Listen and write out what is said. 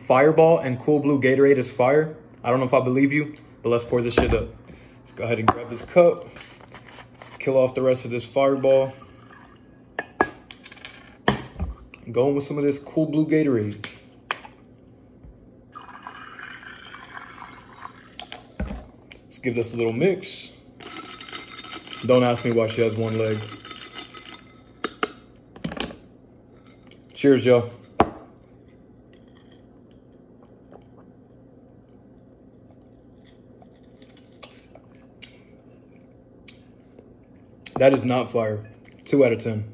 Fireball and Cool Blue Gatorade is fire. I don't know if I believe you, but let's pour this shit up. Let's go ahead and grab this cup. Kill off the rest of this Fireball. Going with some of this Cool Blue Gatorade. Let's give this a little mix. Don't ask me why she has one leg. Cheers, y'all. That is not fire. 2 out of 10.